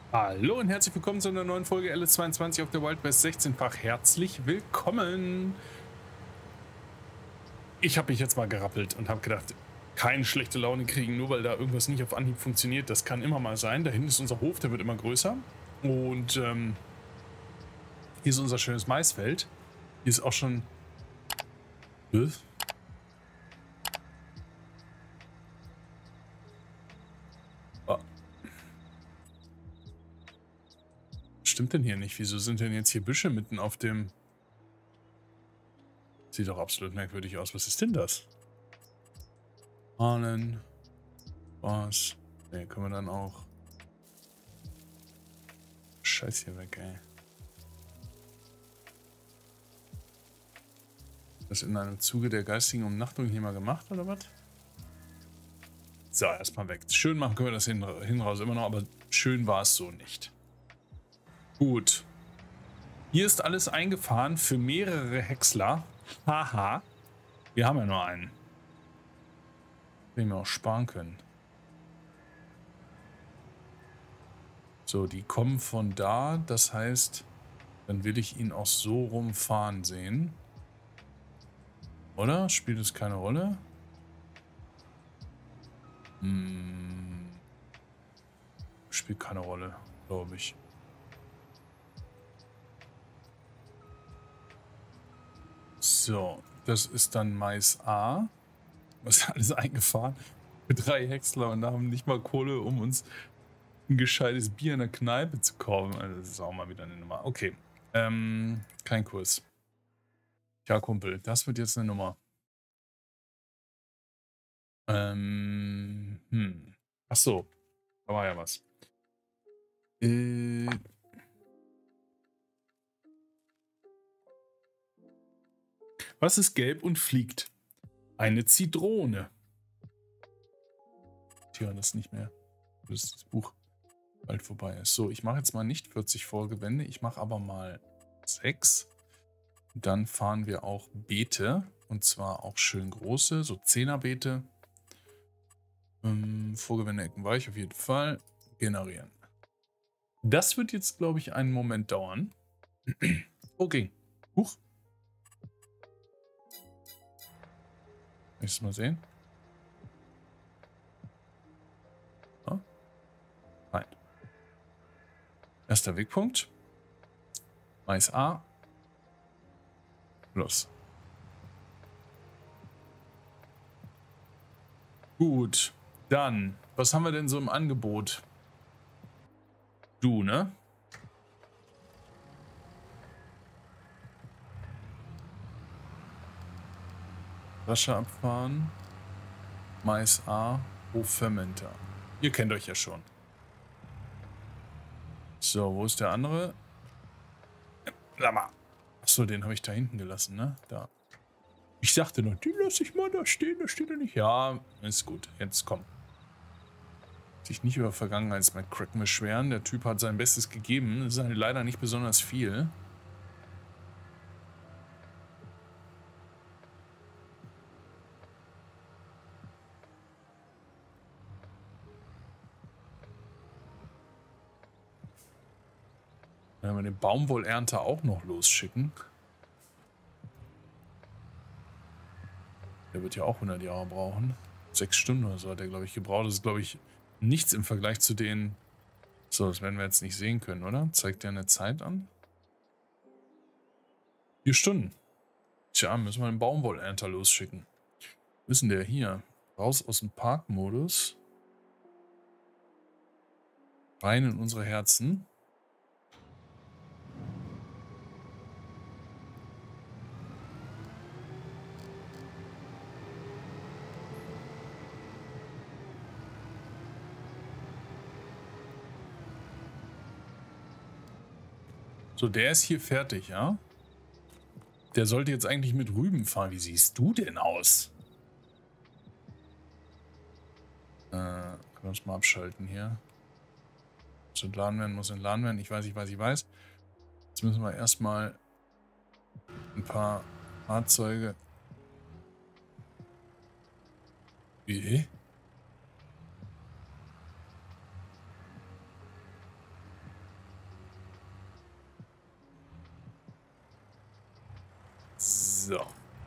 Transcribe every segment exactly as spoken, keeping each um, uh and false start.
Hallo und herzlich willkommen zu einer neuen Folge L S zweiundzwanzig auf der Wild West sechzehnfach. Herzlich willkommen. Ich habe mich jetzt mal gerappelt und habe gedacht, keine schlechte Laune kriegen, nur weil da irgendwas nicht auf Anhieb funktioniert. Das kann immer mal sein. Da hinten ist unser Hof, der wird immer größer. Und ähm, hier ist unser schönes Maisfeld. Hier ist auch schon... Äh? Ah, stimmt denn hier nicht? Wieso sind denn jetzt hier Büsche mitten auf dem... Sieht doch absolut merkwürdig aus. Was ist denn das? Ahnen. Was? Ne, können wir dann auch... Scheiß hier weg, ey. Das in einem Zuge der geistigen Umnachtung hier mal gemacht, oder was? So, erstmal weg. Schön machen können wir das hin, hin raus immer noch, aber schön war es so nicht. Gut. Hier ist alles eingefahren für mehrere Häcksler. Haha. Wir haben ja nur einen. Den wir auch sparen können. So, die kommen von da. Das heißt, dann will ich ihn auch so rumfahren sehen. Oder? Spielt es keine Rolle? Hm. Spielt keine Rolle, glaube ich. So, das ist dann Mais A. Was ist alles eingefahren? Für drei Häcksler und haben nicht mal Kohle, um uns ein gescheites Bier in der Kneipe zu kaufen. Also das ist auch mal wieder eine Nummer. Okay. Ähm, kein Kurs. Ja, Kumpel, das wird jetzt eine Nummer. Ähm, hm. Ach so, da war ja was. Äh, was ist gelb und fliegt? Eine Zitrone. Tja, das nicht mehr. Bis das Buch bald vorbei ist. So, ich mache jetzt mal nicht vierzig Folgewände. Ich mache aber mal sechs. Dann fahren wir auch Beete. Und zwar auch schön große, so zehner Beete. Ähm, Vorgewände, Ecken weich auf jeden Fall. Generieren. Das wird jetzt, glaube ich, einen Moment dauern. Okay. Huch. Nächstes Mal sehen. Ja. Nein. Erster Wegpunkt. Mais A. Los. Gut. Dann, was haben wir denn so im Angebot? Du, ne? Rasche abfahren. Mais A. Hoffermenter. Ihr kennt euch ja schon. So, wo ist der andere? Achso, den habe ich da hinten gelassen, ne? Da. Ich sagte noch, die lasse ich mal da stehen, da steht er nicht. Ja, ist gut. Jetzt komm. Sich nicht über Vergangenheits-McCracken beschweren. Der Typ hat sein Bestes gegeben. Das ist halt leider nicht besonders viel. Wenn wir den Baumwollernter auch noch losschicken. Der wird ja auch hundert Jahre brauchen. Sechs Stunden oder so hat er, glaube ich, gebraucht. Das ist, glaube ich, nichts im Vergleich zu den... So, das werden wir jetzt nicht sehen können, oder? Zeigt der eine Zeit an? Vier Stunden. Tja, müssen wir den Baumwollernter losschicken. Wo ist denn der hier? Raus aus dem Parkmodus. Rein in unsere Herzen. So, der ist hier fertig, ja? Der sollte jetzt eigentlich mit Rüben fahren. Wie siehst du denn aus? Äh, können wir uns mal abschalten hier. Muss entladen werden, muss entladen werden. Ich weiß, ich weiß, ich weiß. Jetzt müssen wir erstmal ein paar Fahrzeuge... Wie? So.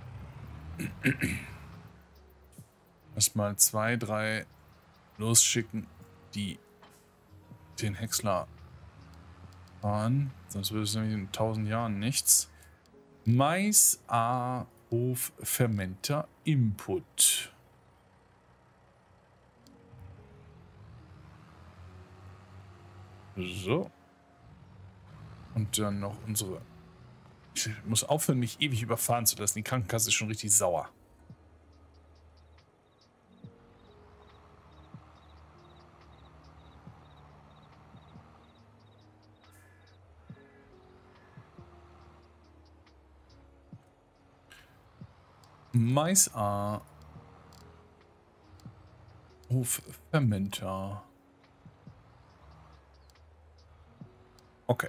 Erstmal zwei, drei losschicken, die den Häcksler fahren. Sonst würde es nämlich in tausend Jahren nichts. Mais, A, Hof, Fermenter, Input. So. Und dann noch unsere... Ich muss aufhören, mich ewig überfahren zu lassen. Die Krankenkasse ist schon richtig sauer. Mais A. Hof Fermenter. Okay.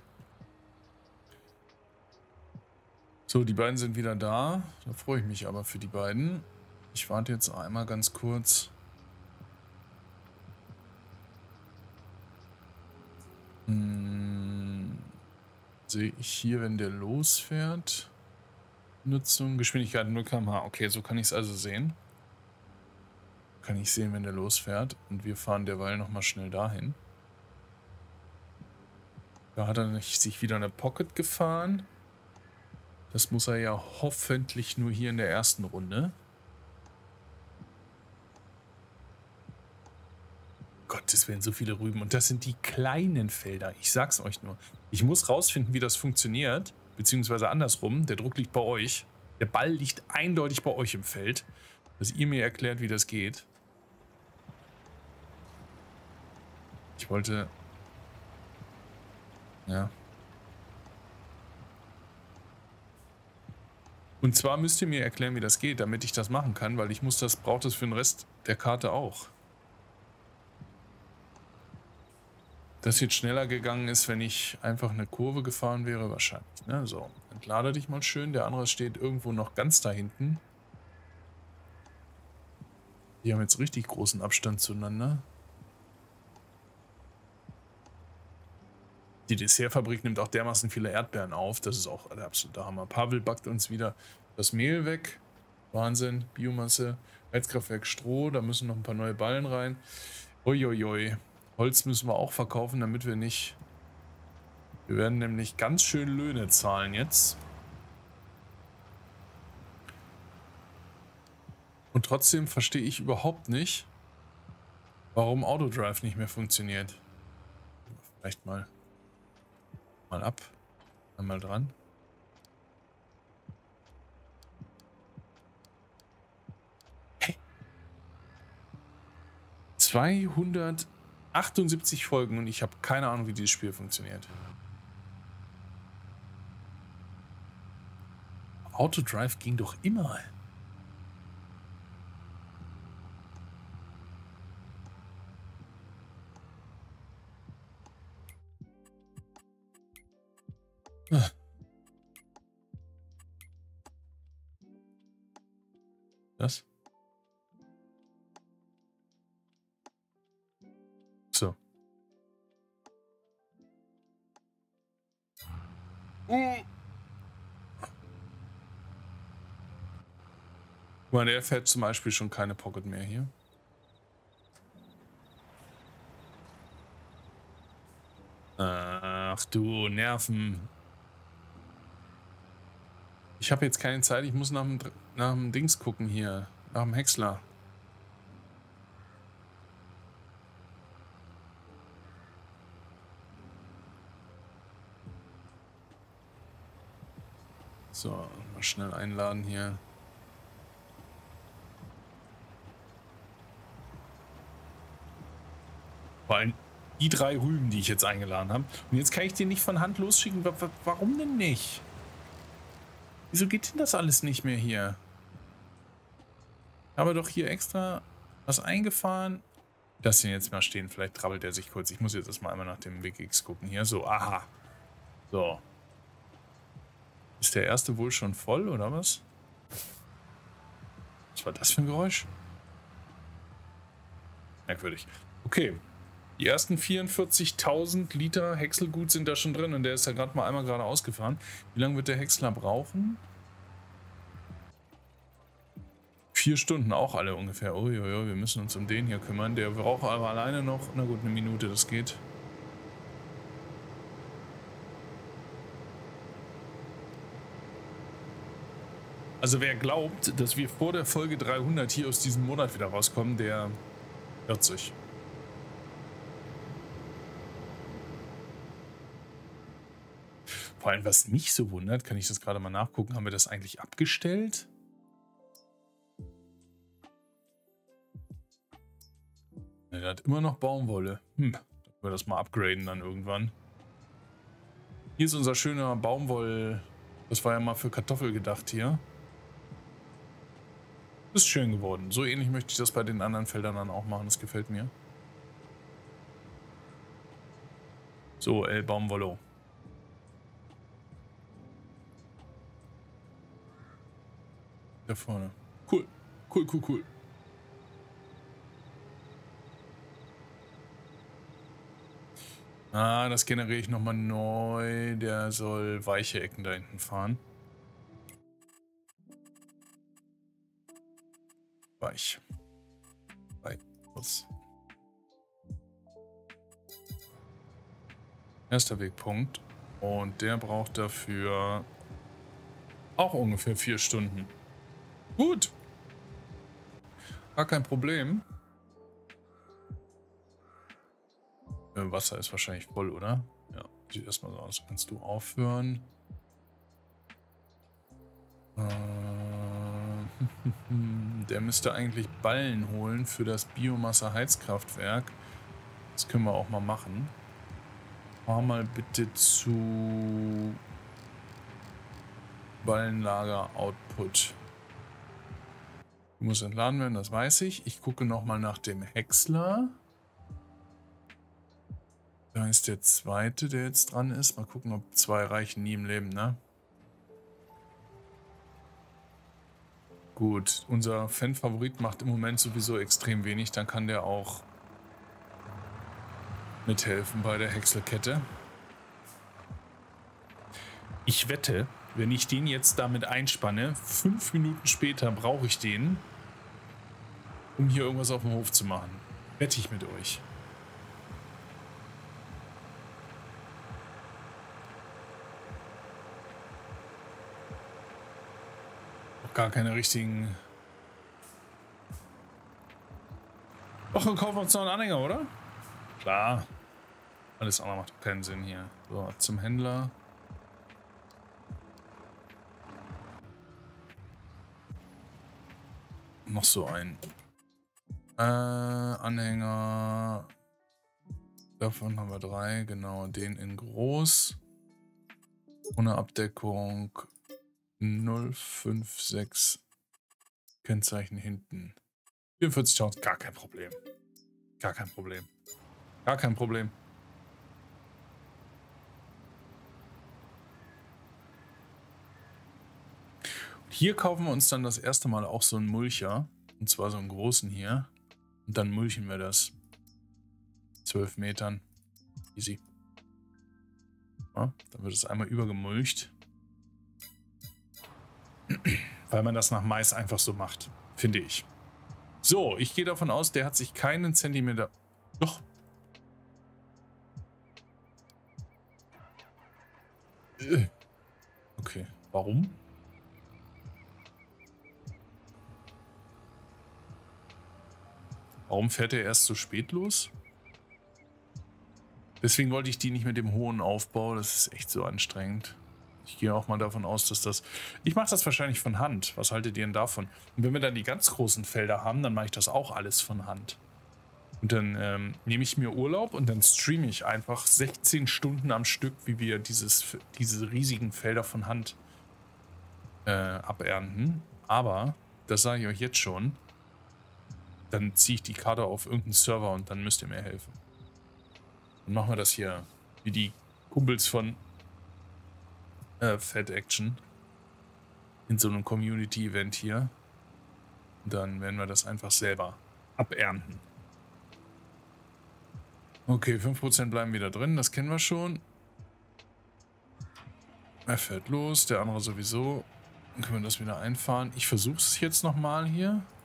So, die beiden sind wieder da. Da freue ich mich aber für die beiden. Ich warte jetzt einmal ganz kurz. Hm, sehe ich hier, wenn der losfährt? Nutzung, Geschwindigkeit null Kilometer pro Stunde. Okay, so kann ich es also sehen. Kann ich sehen, wenn der losfährt. Und wir fahren derweil nochmal schnell dahin. Da hat er nicht sich wieder eine Pocket gefahren. Das muss er ja hoffentlich nur hier in der ersten Runde. Gott, es werden so viele Rüben. Und das sind die kleinen Felder. Ich sag's euch nur. Ich muss rausfinden, wie das funktioniert. Beziehungsweise andersrum. Der Druck liegt bei euch. Der Ball liegt eindeutig bei euch im Feld. Dass ihr mir erklärt, wie das geht. Ich wollte... Ja. Und zwar müsst ihr mir erklären, wie das geht, damit ich das machen kann, weil ich muss das, brauche das für den Rest der Karte auch. Das jetzt schneller gegangen ist, wenn ich einfach eine Kurve gefahren wäre, wahrscheinlich. Ne? So, entlade dich mal schön. Der andere steht irgendwo noch ganz da hinten. Die haben jetzt richtig großen Abstand zueinander. Die Dessertfabrik nimmt auch dermaßen viele Erdbeeren auf. Das ist auch der absolute Hammer. Pavel backt uns wieder das Mehl weg. Wahnsinn. Biomasse. Heizkraftwerk Stroh. Da müssen noch ein paar neue Ballen rein. Uiuiui. Holz müssen wir auch verkaufen, damit wir nicht... Wir werden nämlich ganz schön Löhne zahlen jetzt. Und trotzdem verstehe ich überhaupt nicht, warum Autodrive nicht mehr funktioniert. Vielleicht mal... Mal ab. Einmal dran. Hey. zweihundertachtundsiebzig Folgen und ich habe keine Ahnung, wie dieses Spiel funktioniert. Autodrive ging doch immer. Das? So. Uh. Guck mal, der fährt zum Beispiel schon keine Pocket mehr hier. Ach du Nerven. Ich habe jetzt keine Zeit, ich muss nach dem, nach dem Dings gucken hier. Nach dem Häcksler. So, mal schnell einladen hier. Vor allem die drei Rüben, die ich jetzt eingeladen habe. Und jetzt kann ich den nicht von Hand losschicken. Warum denn nicht? Wieso geht denn das alles nicht mehr hier? Ich habe doch hier extra was eingefahren. Lass den jetzt mal stehen. Vielleicht trabbelt er sich kurz. Ich muss jetzt erstmal einmal nach dem W G X gucken. Hier, so, aha. So. Ist der erste wohl schon voll, oder was? Was war das für ein Geräusch? Merkwürdig. Okay. Die ersten vierundvierzigtausend Liter Häckselgut sind da schon drin und der ist da gerade mal einmal gerade ausgefahren. Wie lange wird der Häcksler brauchen? Vier Stunden auch alle ungefähr. Uiuiui, wir müssen uns um den hier kümmern. Der braucht aber alleine noch, na gut, eine Minute, das geht. Also wer glaubt, dass wir vor der Folge dreihundert hier aus diesem Monat wieder rauskommen, der irrt sich. Vor allem, was mich so wundert, kann ich das gerade mal nachgucken, haben wir das eigentlich abgestellt? Ja, der hat immer noch Baumwolle. Hm, dann können wir das mal upgraden dann irgendwann. Hier ist unser schöner Baumwoll... Das war ja mal für Kartoffel gedacht hier. Ist schön geworden. So ähnlich möchte ich das bei den anderen Feldern dann auch machen. Das gefällt mir. So, El Baumwollo. Da vorne. Cool. Cool, cool, cool. Ah, das generiere ich nochmal neu. Der soll weiche Ecken da hinten fahren. Weich. Weich. Was? Erster Wegpunkt. Und der braucht dafür auch ungefähr vier Stunden. Gut. Gar kein Problem. Wasser ist wahrscheinlich voll, oder? Ja, sieht erstmal so aus. Kannst du aufhören? Äh, der müsste eigentlich Ballen holen für das Biomasse-Heizkraftwerk. Das können wir auch mal machen. Fahr mal bitte zu Ballenlager-Output. Muss entladen werden, das weiß ich. Ich gucke nochmal nach dem Häcksler. Da ist der zweite, der jetzt dran ist. Mal gucken, ob zwei reichen nie im Leben, ne? Gut, unser Fan-Favorit macht im Moment sowieso extrem wenig. Dann kann der auch mithelfen bei der Häckselkette. Ich wette, wenn ich den jetzt damit einspanne, fünf Minuten später brauche ich den, um hier irgendwas auf dem Hof zu machen. Wette ich mit euch. Gar keine richtigen... Ach, wir kaufen uns noch einen Anhänger, oder? Klar. Alles andere macht keinen Sinn hier. So, zum Händler. Noch so ein äh, Anhänger. Davon haben wir drei. Genau, den in groß. Ohne Abdeckung. null fünf sechs Kennzeichen hinten. vierundvierzigtausend, gar kein Problem. Gar kein Problem. Gar kein Problem. Hier kaufen wir uns dann das erste Mal auch so einen Mulcher. Und zwar so einen großen hier. Und dann mulchen wir das. zwölf Metern. Easy. Ja, dann wird es einmal übergemulcht. Weil man das nach Mais einfach so macht, finde ich. So, ich gehe davon aus, der hat sich keinen Zentimeter... Doch. Okay, warum? Warum fährt er erst so spät los? Deswegen wollte ich die nicht mit dem hohen Aufbau, das ist echt so anstrengend. Ich gehe auch mal davon aus, dass das... Ich mache das wahrscheinlich von Hand. Was haltet ihr denn davon? Und wenn wir dann die ganz großen Felder haben, dann mache ich das auch alles von Hand. Und dann ähm, nehme ich mir Urlaub und dann streame ich einfach sechzehn Stunden am Stück, wie wir dieses, diese riesigen Felder von Hand äh, abernten. Aber, das sage ich euch jetzt schon, dann ziehe ich die Karte auf irgendeinen Server und dann müsst ihr mir helfen. Dann machen wir das hier wie die Kumpels von äh, Fat Action in so einem Community-Event hier. Und dann werden wir das einfach selber abernten. Okay, fünf Prozent bleiben wieder drin, das kennen wir schon. Er fährt los, der andere sowieso. Dann können wir das wieder einfahren. Ich versuche es jetzt nochmal hier.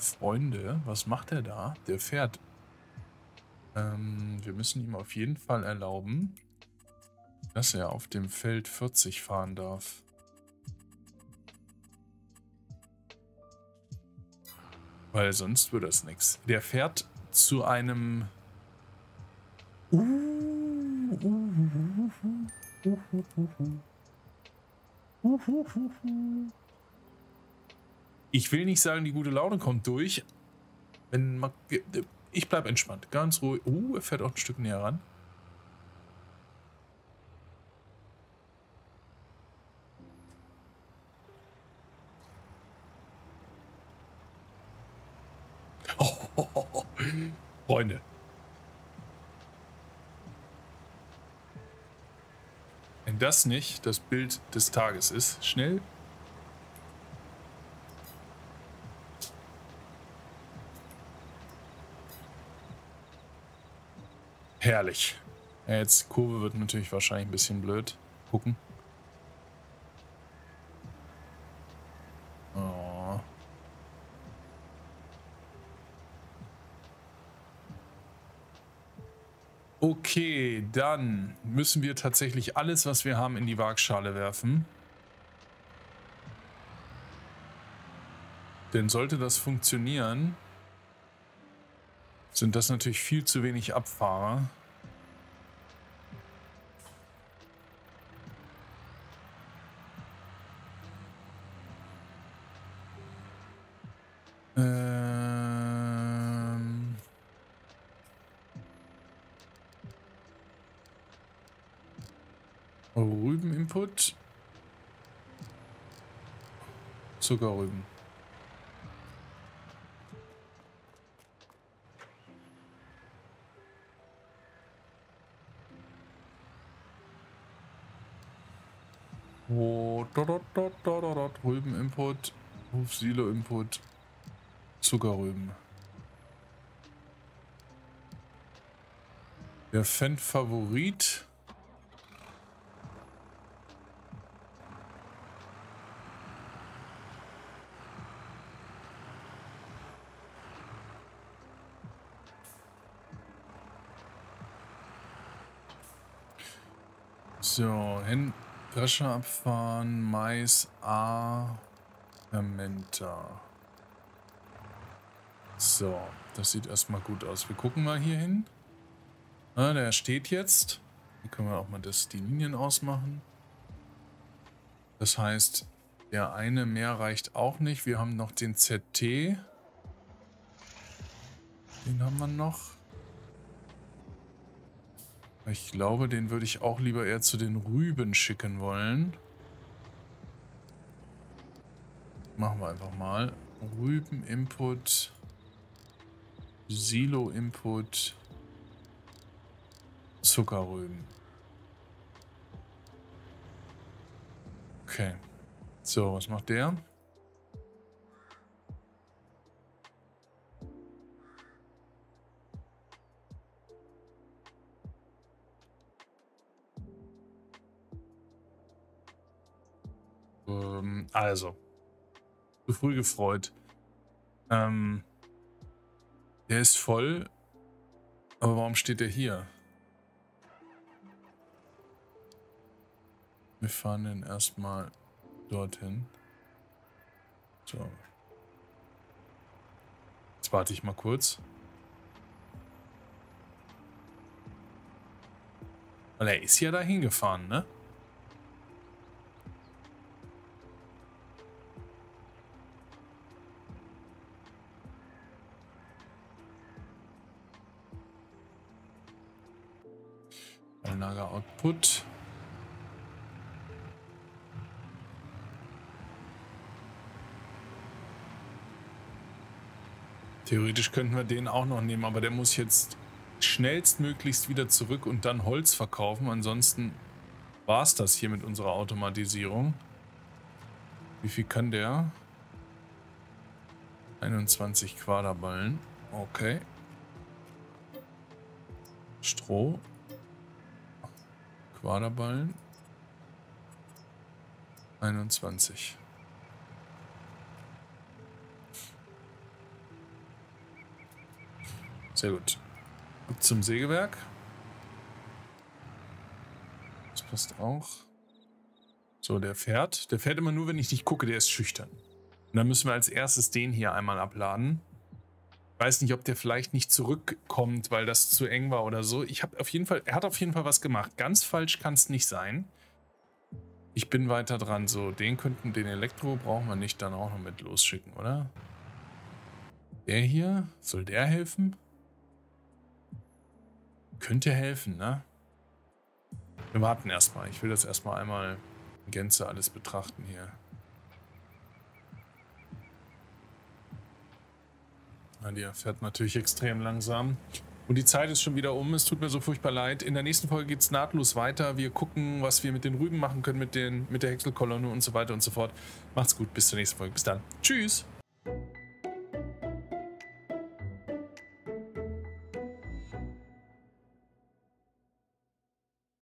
Freunde. Was macht er da? Der fährt. Ähm, wir müssen ihm auf jeden Fall erlauben, dass er auf dem Feld vierzig fahren darf. Weil sonst würde das nichts. Der fährt zu einem... Uh, uh, uh, uh, uh, uh, uh, uh, uh. Ich will nicht sagen, die gute Laune kommt durch. Wenn man, ich bleib entspannt, ganz ruhig. Uh, er fährt auch ein Stück näher ran. Oh, oh, oh, oh. Freunde. Wenn das nicht das Bild des Tages ist, schnell. Herrlich. Ja, jetzt Kurve wird natürlich wahrscheinlich ein bisschen blöd. Gucken. Oh. Okay, dann müssen wir tatsächlich alles, was wir haben, in die Waagschale werfen. Denn sollte das funktionieren, sind das natürlich viel zu wenig Abfahrer. Ähm Rübeninput. Zuckerrüben. Oh, dot, dot, dot, dot, dot. Rübeninput. Hufsilo-Input. Zuckerrüben. Der Fan-Favorit. So, hin, Drescher abfahren, Mais, A, Fermenter. So, das sieht erstmal gut aus. Wir gucken mal hier hin. Ah, der steht jetzt. Hier können wir auch mal das, die Linien ausmachen. Das heißt, der eine mehr reicht auch nicht. Wir haben noch den Z T. Den haben wir noch. Ich glaube, den würde ich auch lieber eher zu den Rüben schicken wollen. Machen wir einfach mal. Rüben-Input. Silo-Input. Zuckerrüben. Okay. So, was macht der? Ähm, also. Zu früh gefreut. Ähm, der ist voll. Aber warum steht der hier? Wir fahren den erstmal dorthin. So. Jetzt warte ich mal kurz. Weil er ist ja da hingefahren, ne? Anlage Output. Theoretisch könnten wir den auch noch nehmen, aber der muss jetzt schnellstmöglichst wieder zurück und dann Holz verkaufen. Ansonsten war es das hier mit unserer Automatisierung. Wie viel kann der? einundzwanzig Quaderballen. Okay. Stroh. Quaderballen. einundzwanzig. Sehr gut. Ab zum Sägewerk. Das passt auch. So, der fährt. Der fährt immer nur, wenn ich nicht gucke, der ist schüchtern. Und dann müssen wir als erstes den hier einmal abladen. Ich weiß nicht, ob der vielleicht nicht zurückkommt, weil das zu eng war oder so. Ich habe auf jeden Fall, er hat auf jeden Fall was gemacht. Ganz falsch kann es nicht sein. Ich bin weiter dran. So, den könnten, den Elektro brauchen wir nicht dann auch noch mit losschicken, oder? Der hier, soll der helfen? Könnte helfen, ne? Wir warten erstmal. Ich will das erstmal einmal in Gänze alles betrachten hier. Ja, der fährt natürlich extrem langsam. Und die Zeit ist schon wieder um. Es tut mir so furchtbar leid. In der nächsten Folge geht es nahtlos weiter. Wir gucken, was wir mit den Rüben machen können, mit, den, mit der Häckselkolonne und so weiter und so fort. Macht's gut. Bis zur nächsten Folge. Bis dann. Tschüss.